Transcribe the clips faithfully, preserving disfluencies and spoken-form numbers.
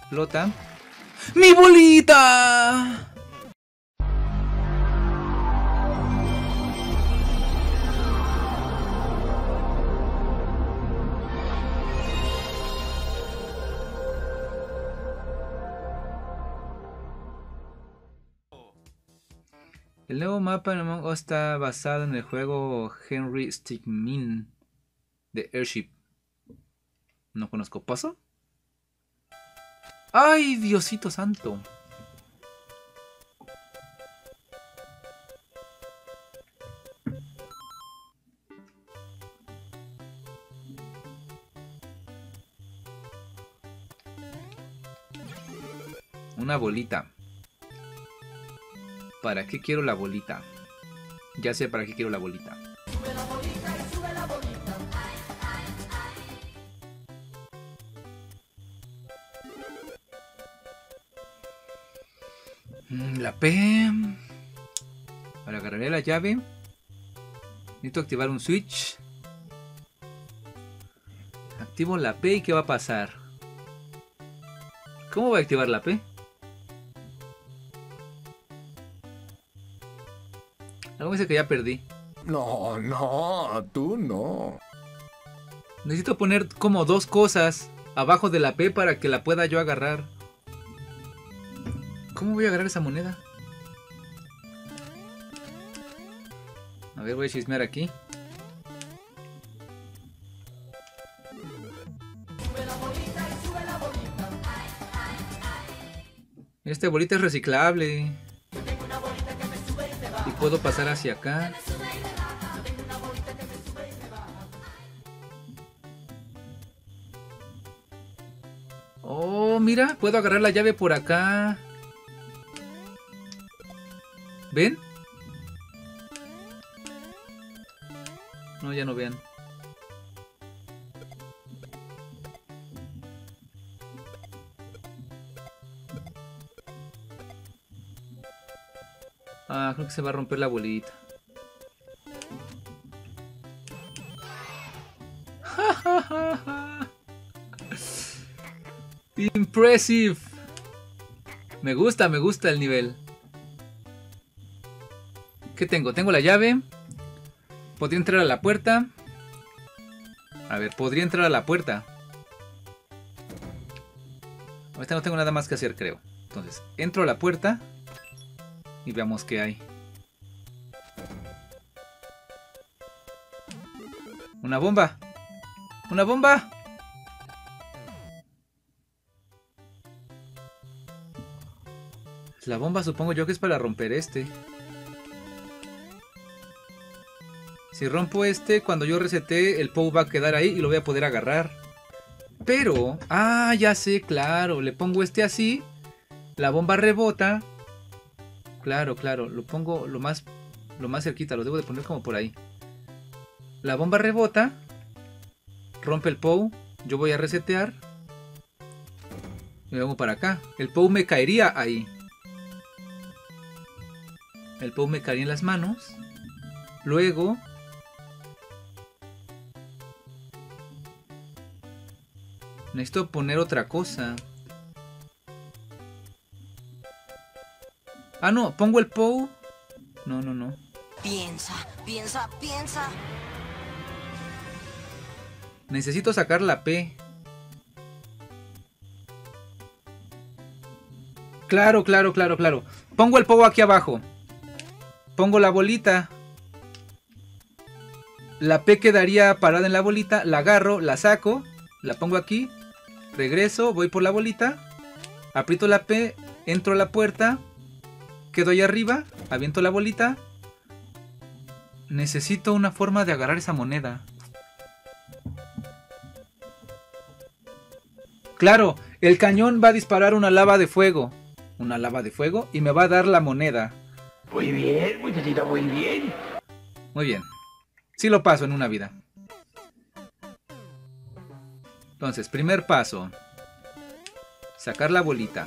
explota. ¡Mi bolita! El nuevo mapa en Among Us está basado en el juego Henry Stickmin de Airship. No conozco. ¿Paso? ¡Ay, Diosito santo! Una bolita. ¿Para qué quiero la bolita? Ya sé para qué quiero la bolita. Sube la bolita y sube la bolita. La P. Ahora agarraré la llave. Necesito activar un switch. Activo la P y ¿qué va a pasar? ¿Cómo voy a activar la P? Algo me dice que ya perdí. No, no, tú no. Necesito poner como dos cosas abajo de la P para que la pueda yo agarrar. ¿Cómo voy a agarrar esa moneda? A ver, voy a chismear aquí. Sube la bolita y sube la bolita. Esta bolita es reciclable. Yo tengo una bolita que me sube y me baja. Y puedo pasar hacia acá. Me sube y me baja. Yo tengo una bolita que me sube y me baja. Oh, mira, puedo agarrar la llave por acá. ¿Ven? No, ya no vean. Ah, creo que se va a romper la bolita. Impressive. Me gusta, me gusta el nivel. ¿Qué tengo? Tengo la llave. Podría entrar a la puerta. A ver, podría entrar a la puerta. Ahorita no tengo nada más que hacer, creo. Entonces, entro a la puerta. Y veamos qué hay. Una bomba. Una bomba. La bomba supongo yo que es para romper este. Si rompo este, cuando yo resete, el P O W va a quedar ahí y lo voy a poder agarrar. Pero... ah, ya sé, claro. Le pongo este así. La bomba rebota. Claro, claro. Lo pongo lo más, lo más cerquita. Lo debo de poner como por ahí. La bomba rebota. Rompe el P O W. Yo voy a resetear. Y me vengo para acá. El P O W me caería ahí. El P O W me caería en las manos. Luego... necesito poner otra cosa. Ah, no. Pongo el P O W. No, no, no. Piensa, piensa, piensa. Necesito sacar la P. Claro, claro, claro, claro. Pongo el P O W aquí abajo. Pongo la bolita. La P quedaría parada en la bolita. La agarro, la saco. La pongo aquí. Regreso, voy por la bolita. Aprieto la P. Entro a la puerta. Quedo ahí arriba. Aviento la bolita. Necesito una forma de agarrar esa moneda. Claro, el cañón va a disparar una lava de fuego. Una lava de fuego y me va a dar la moneda. Muy bien, muchachita, muy bien. Muy bien. Sí lo paso en una vida. Entonces, primer paso. Sacar la bolita.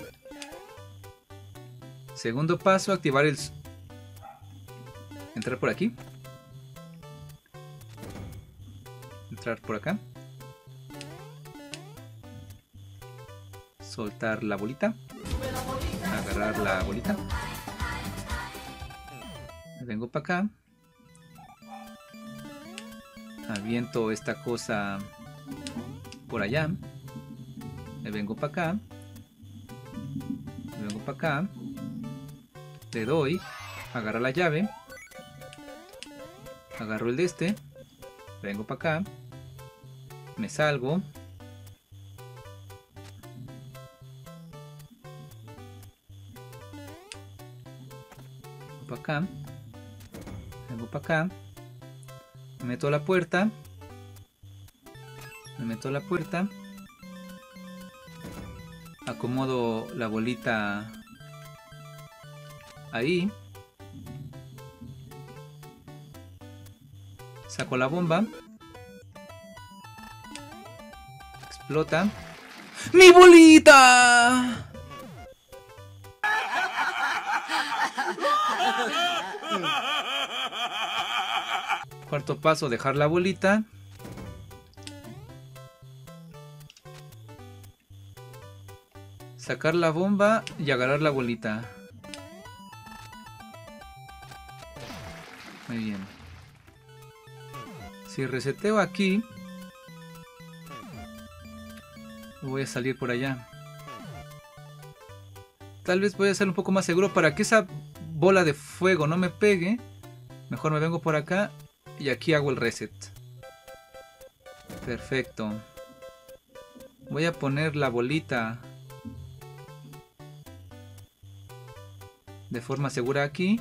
Segundo paso, activar el... entrar por aquí. Entrar por acá. Soltar la bolita. Agarrar la bolita. Me vengo para acá. Aviento esta cosa por allá. Me vengo para acá. Me vengo para acá. Le doy. Agarra la llave. Agarro el de este. Vengo para acá. Me salgo. Vengo para acá. Vengo para acá. Me meto a la puerta. Me meto a la puerta. Acomodo la bolita ahí. Saco la bomba. Explota. ¡Mi bolita! Cuarto paso, dejar la bolita. Sacar la bomba y agarrar la bolita. Muy bien. Si reseteo aquí, voy a salir por allá. Tal vez voy a ser un poco más seguro para que esa bola de fuego no me pegue. Mejor me vengo por acá y aquí hago el reset. Perfecto. Voy a poner la bolita de forma segura aquí.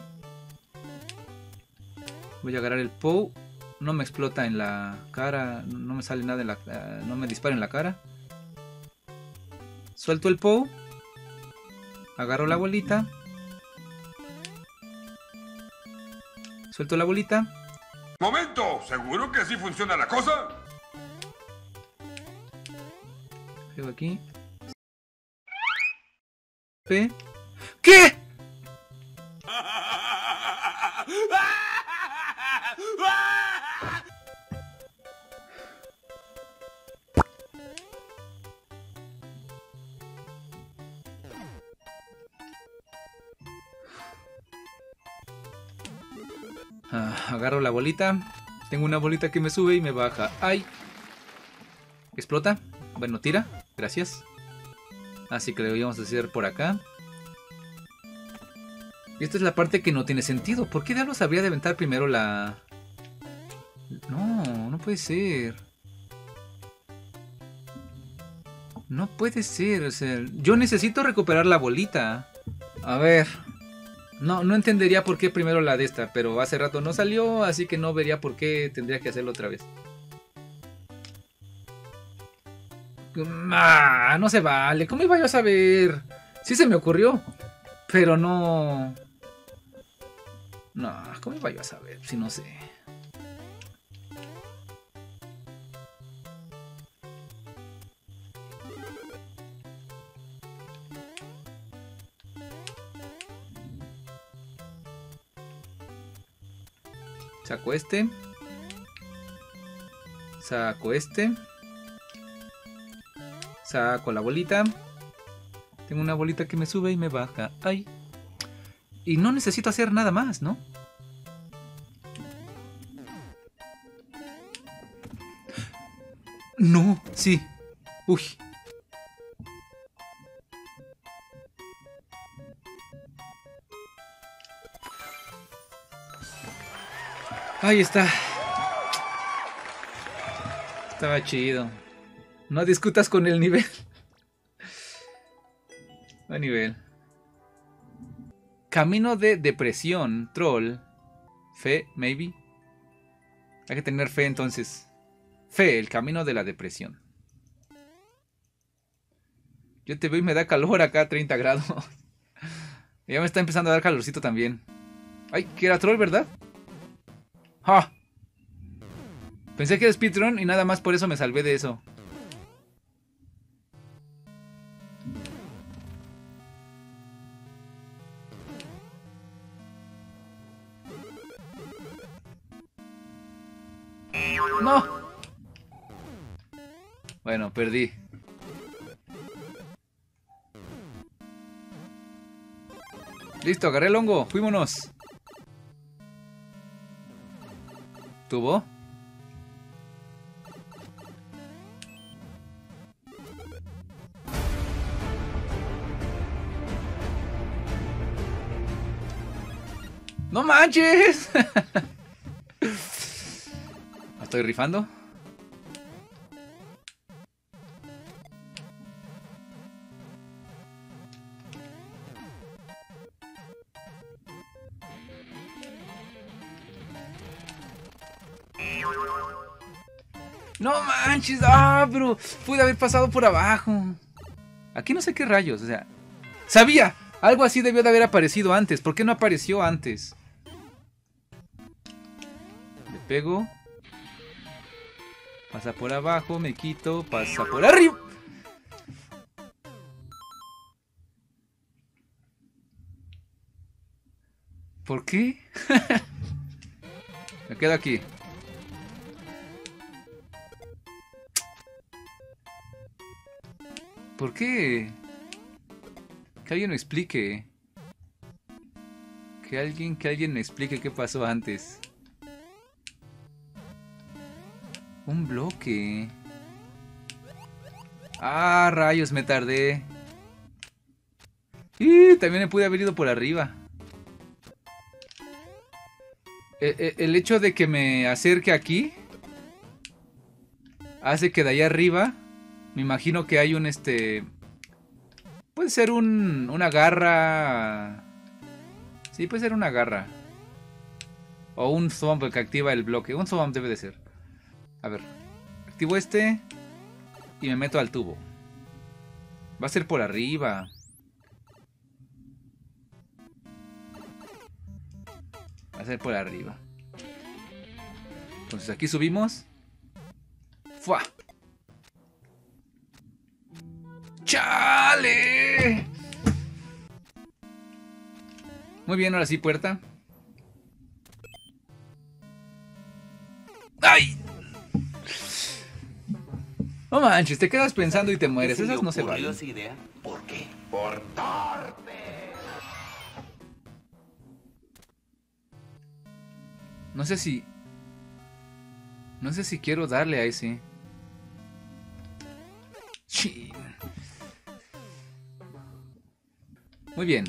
Voy a agarrar el P O W. No me explota en la cara. No me sale nada en la... Uh, no me dispara en la cara. Suelto el P O W. Agarro la bolita. Suelto la bolita. ¡Momento! ¿Seguro que así funciona la cosa? Pego aquí. P. ¿Qué? Ah, agarro la bolita. Tengo una bolita que me sube y me baja. ¡Ay! ¿Explota? Bueno, tira. Gracias. Así que lo íbamos a hacer por acá. Y esta es la parte que no tiene sentido. ¿Por qué diablos habría de aventar primero la...? No, no puede ser. No puede ser. O sea, yo necesito recuperar la bolita. A ver... No, no entendería por qué primero la de esta, pero hace rato no salió, así que no vería por qué tendría que hacerlo otra vez. Ah, no se vale, ¿cómo iba yo a saber? Sí se me ocurrió, pero no... No, ¿cómo iba yo a saber? Si no sé. Saco este. Saco este. Saco la bolita. Tengo una bolita que me sube y me baja. ¡Ay! Y no necesito hacer nada más, ¿no? No, sí. Uy. Ahí está. Estaba chido. No discutas con el nivel. Buen nivel. Camino de depresión, troll. Fe, maybe. Hay que tener fe entonces. Fe, el camino de la depresión. Yo te veo y me da calor acá, treinta grados. Ya me está empezando a dar calorcito también. Ay, que era troll, ¿verdad? ¡Ah! Pensé que era speedrun y nada más por eso me salvé de eso. ¡No! Bueno, perdí. Listo, agarré el hongo. Fuímonos. ¿Tuvo? ¡No manches! ¿Me estoy rifando? ¡No manches! ¡Ah, pero pude haber pasado por abajo! Aquí no sé qué rayos, o sea... ¡Sabía! Algo así debió de haber aparecido antes. ¿Por qué no apareció antes? Le pego. Pasa por abajo, me quito, pasa por arriba. ¿Por qué? Me quedo aquí. ¿Por qué? Que alguien me explique. Que alguien, que alguien me explique qué pasó antes. Un bloque. Ah, rayos, me tardé. Y también me pude haber ido por arriba. El, el hecho de que me acerque aquí hace que de allá arriba, me imagino que hay un este... Puede ser un, una garra. Sí, puede ser una garra. O un thumb que activa el bloque. Un thumb debe de ser. A ver. Activo este. Y me meto al tubo. Va a ser por arriba. Va a ser por arriba. Entonces aquí subimos. ¡Fua! ¡Chale! Muy bien, ahora sí, puerta. ¡Ay! No manches, te quedas pensando y te mueres. Esas no se valen. esa idea? ¿Por qué? Por torpe. No sé si... No sé si quiero darle a ese. Sí. Muy bien.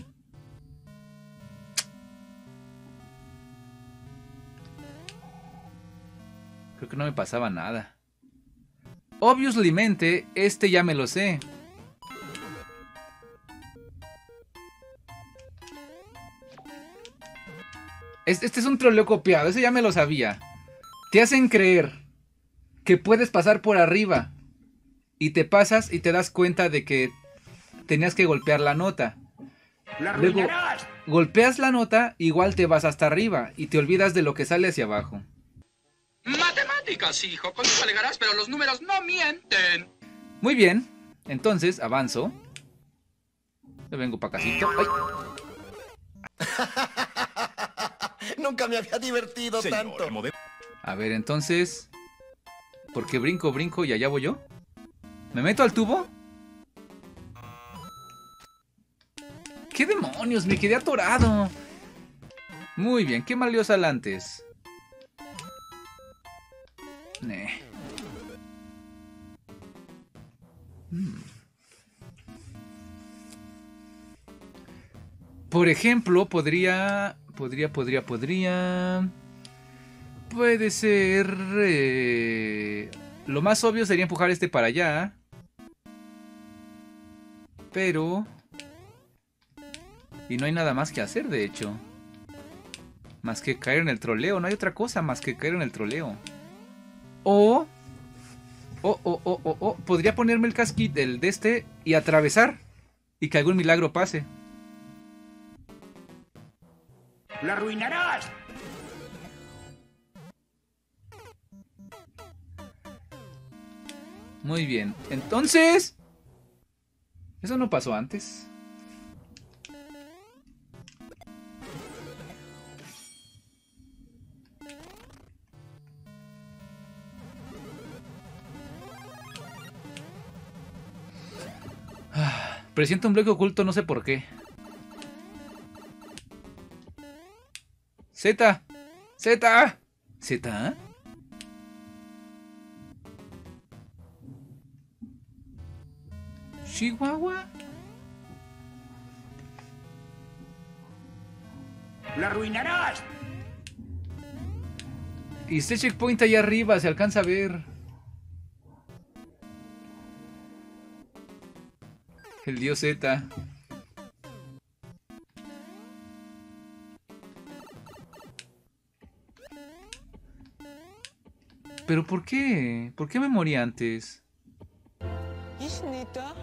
Creo que no me pasaba nada. Obviously, este ya me lo sé. Este es un troleo copiado, ese ya me lo sabía. Te hacen creer que puedes pasar por arriba y te pasas y te das cuenta de que tenías que golpear la nota. Luego golpeas la nota, igual te vas hasta arriba y te olvidas de lo que sale hacia abajo. Matemáticas, hijo, con eso alegarás, pero los números no mienten. Muy bien, entonces avanzo. Le vengo para casito. ¡Ay! Nunca me había divertido Señor, tanto. A ver, entonces... ¿Por qué brinco, brinco y allá voy yo? ¿Me meto al tubo? ¡Qué demonios! Me quedé atorado. Muy bien, ¿qué mal dio sal antes? Nah. Hmm. Por ejemplo, podría... Podría, podría, podría... Puede ser... Eh... Lo más obvio sería empujar este para allá. Pero... Y no hay nada más que hacer, de hecho. Más que caer en el troleo. No hay otra cosa más que caer en el troleo. O... O, o, o, o, o... Podría ponerme el casquito del de este y atravesar. Y que algún milagro pase. ¡La arruinarás! Muy bien. Entonces... Eso no pasó antes. Presiento un bloque oculto, no sé por qué. Z. Z. Z. Chihuahua. ¡La arruinarás! Y este checkpoint allá arriba, se alcanza a ver. El dios Z. ¿Pero por qué? ¿Por qué me morí antes? ¿Es neta?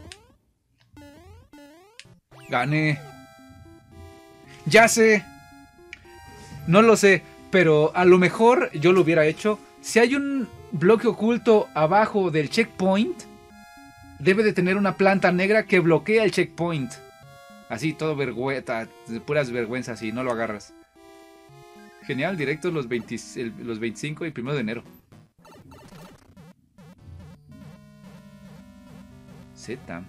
Gané. Ya sé. No lo sé, pero a lo mejor yo lo hubiera hecho. Si hay un bloque oculto abajo del checkpoint, debe de tener una planta negra que bloquea el checkpoint. Así, todo vergüenza, puras vergüenzas y no lo agarras. Genial, directos los, veinte, el, los veinticinco y primero de enero. Z.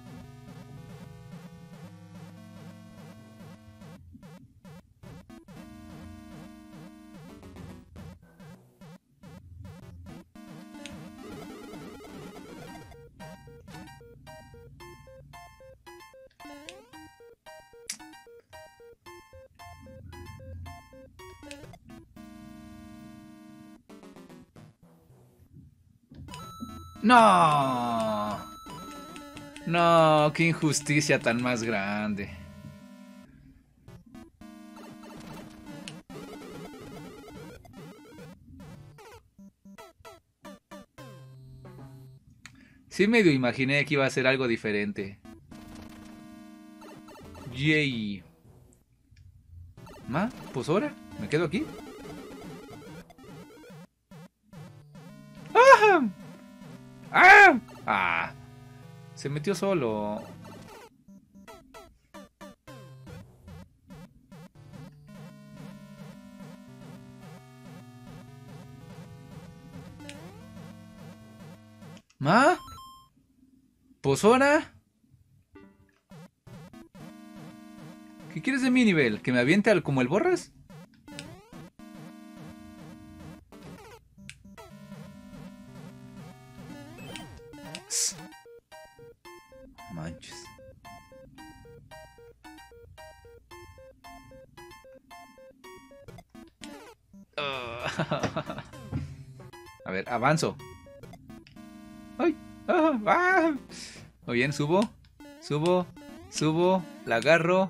No. No, qué injusticia tan más grande. Sí medio imaginé que iba a ser algo diferente. Yay. ¿Ma? Pues ahora, ¿me quedo aquí? ¡Ah! ¡Ah! ¡Ah! Se metió solo. ¿Ma? ¿Pues ahora? ¿Qué quieres de mi nivel? ¿Que me aviente al, como el Borras? Manches. A ver, avanzo. ¡Ay! ¡Ah! ¡Ah! Muy bien, subo. Subo. Subo. La agarro.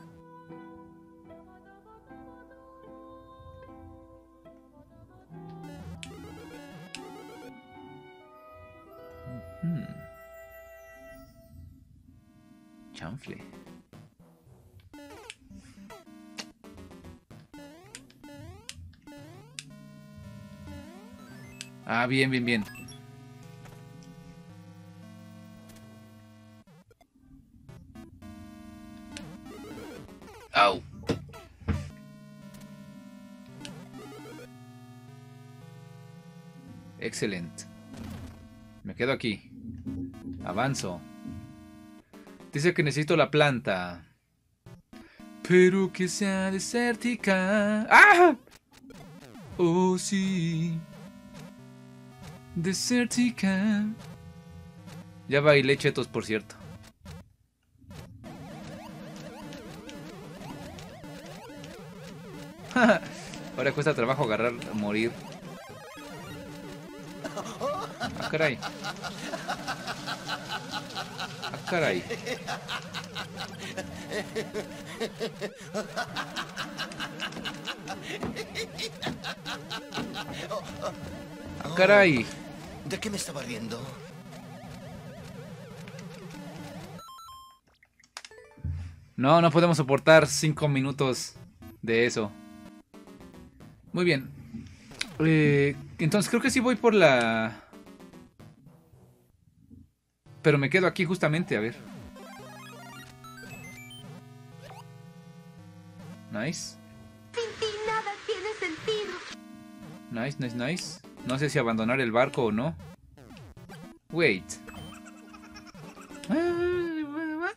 Hmm. Chanfle. Ah, bien, bien, bien. Au. Excelente. Me quedo aquí. Avanzo. Dice que necesito la planta. Pero que sea desértica. ¡Ah! Oh, sí. Desértica. Ya bailé chetos, por cierto. Ahora cuesta trabajo agarrar, morir. Ah, caray. Ah, caray. Ah, caray. ¿De qué me estaba riendo? No, no podemos soportar cinco minutos de eso. Muy bien. Eh, entonces creo que sí voy por la... Pero me quedo aquí justamente, a ver. Nice. Sin ti nada tiene sentido. Nice, nice, nice. No sé si abandonar el barco o no. Wait. Uh, what?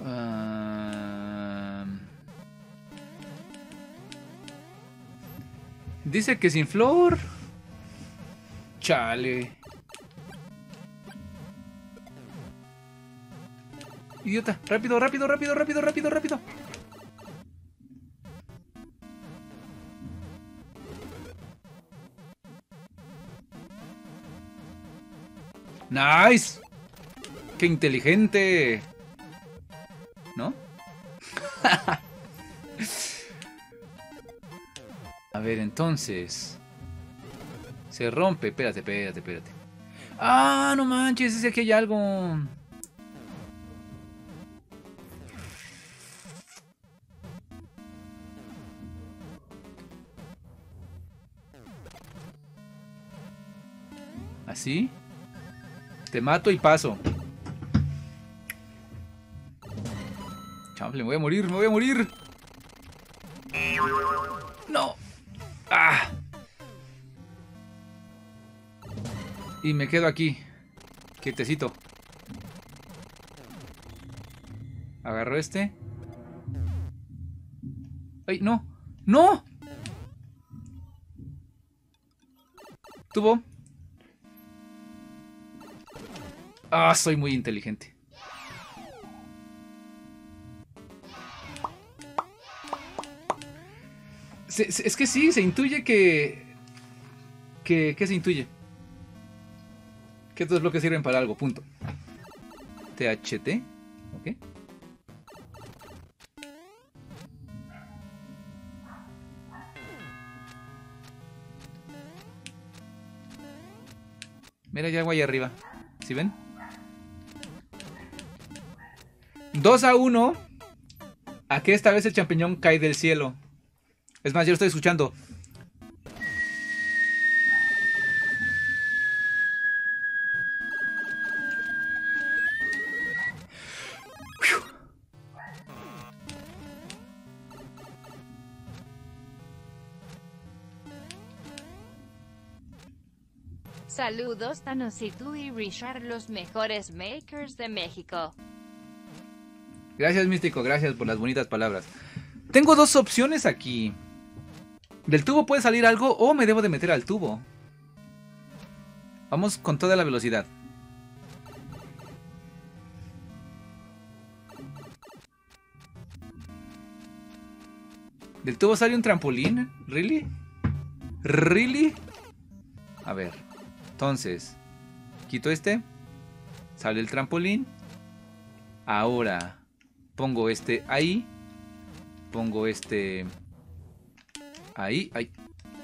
Uh, dice que sin flor. Chale. Idiota. Rápido, rápido, rápido, rápido, rápido, rápido. Nice. Qué inteligente. ¿No? A ver, entonces. Se rompe. Espérate, espérate, espérate. Ah, no manches, es que aquí hay algo. ¿Así? Te mato y paso. Chample, me voy a morir, me voy a morir. No. Ah. Y me quedo aquí. Quietecito. Agarro este. ¡Ay, no! ¡No! Tuvo. Ah, soy muy inteligente. Se, se, es que sí, se intuye que... que... ¿Qué se intuye? Que estos bloques sirven para algo, punto. T H T. Ok. Mira, ya agua ahí arriba. ¿Sí ven? dos a uno. A que esta vez el champiñón cae del cielo. Es más, yo lo estoy escuchando. Saludos Thanos y tú y Richard, los mejores makers de México. Gracias, Místico, gracias por las bonitas palabras. Tengo dos opciones aquí. Del tubo puede salir algo o me debo de meter al tubo. Vamos con toda la velocidad. ¿Del tubo sale un trampolín? ¿Really? ¿Really? A ver. Entonces, quito este. Sale el trampolín. Ahora pongo este ahí. Pongo este ahí. Ay.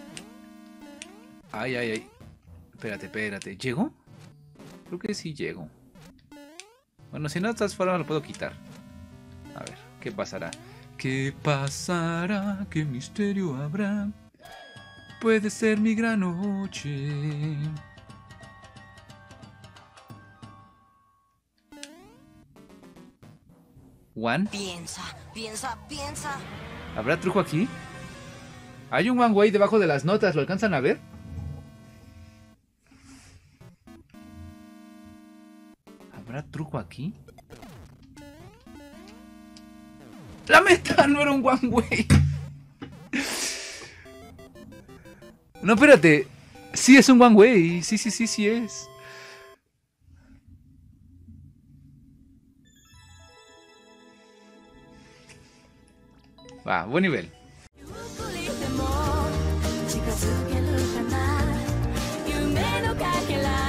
Ay, ay, ay. Espérate, espérate. ¿Llego? Creo que sí llego. Bueno, si no, de todas formas lo puedo quitar. A ver, ¿qué pasará? ¿Qué pasará? ¿Qué misterio habrá? Puede ser mi gran noche. One. Piensa, piensa, piensa. ¿Habrá truco aquí? Hay un one way debajo de las notas, ¿lo alcanzan a ver? ¿Habrá truco aquí? ¡La meta! No era un one way. No, espérate. Sí es un one way. Sí, sí, sí, sí es. Va, buen nivel. Chicas,